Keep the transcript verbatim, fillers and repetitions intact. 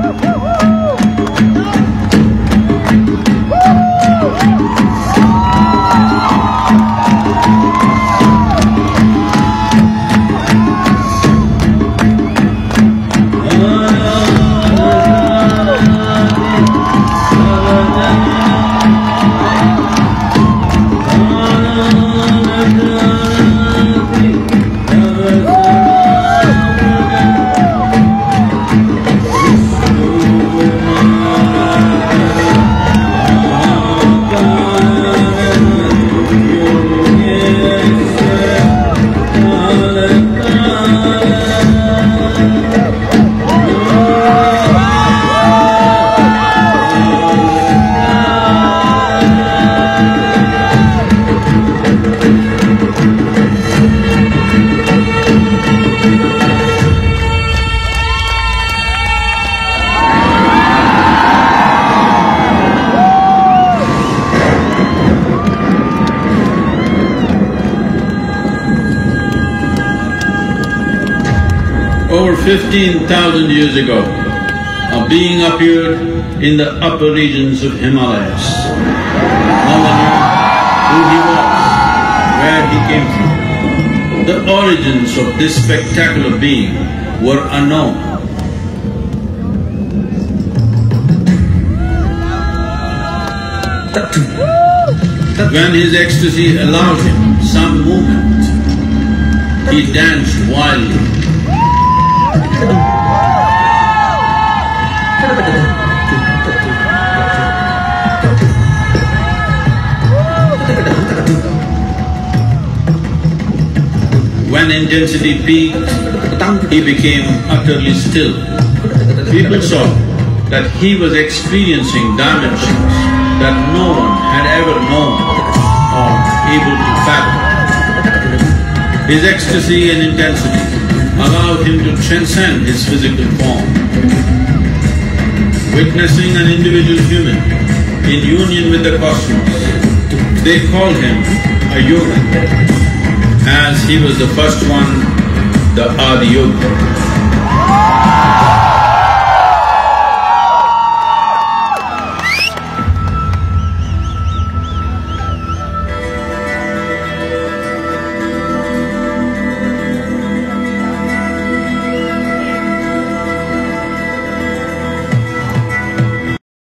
Over fifteen thousand years ago, a being appeared in the upper regions of Himalayas. No one knew who he was, where he came from. The origins of this spectacular being were unknown. When his ecstasy allowed him some movement, he danced wildly. When intensity peaked, he became utterly still. People saw that he was experiencing dimensions that no one had ever known or able to fathom. His ecstasy and intensity allowed him to transcend his physical form. Witnessing an individual human in union with the cosmos, they called him a yogi, as he was the first one, the Adi Yogi.